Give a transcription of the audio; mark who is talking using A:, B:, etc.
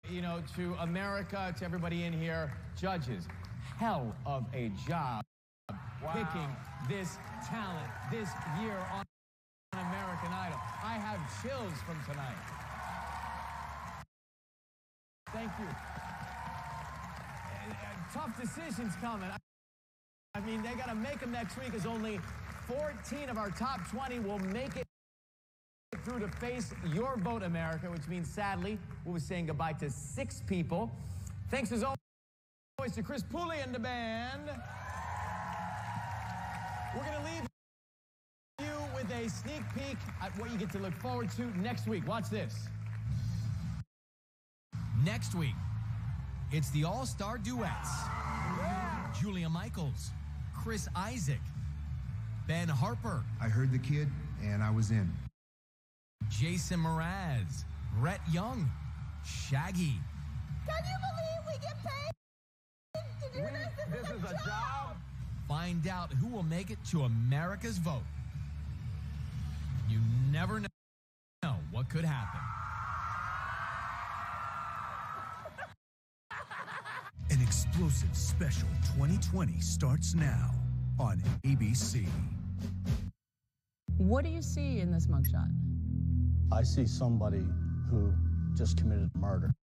A: to America, to everybody in here, judges, hell of a job picking this talent this year on American Idol. I have chills from tonight. Thank you. Tough decisions coming. I mean, they got to make them next week, as only 14 of our top 20 will make it through to face your vote, America, which means, sadly, we'll be saying goodbye to 6 people. Thanks, as always, to Chris Pooley and the band. We're going to leave you with a sneak peek at what you get to look forward to next week. Watch this.
B: Next week, it's the All-Star Duets. Yeah. Julia Michaels, Chris Isaak, Ben Harper.
C: I heard the kid, and I was in.
B: Jason Mraz, Brett Young, Shaggy.
D: Can you believe we get paid to do this? This is a job.
B: Find out who will make it to America's vote. You never know what could happen.
E: An explosive special 2020 starts now on ABC.
F: What do you see in this mugshot?
G: I see somebody who just committed murder.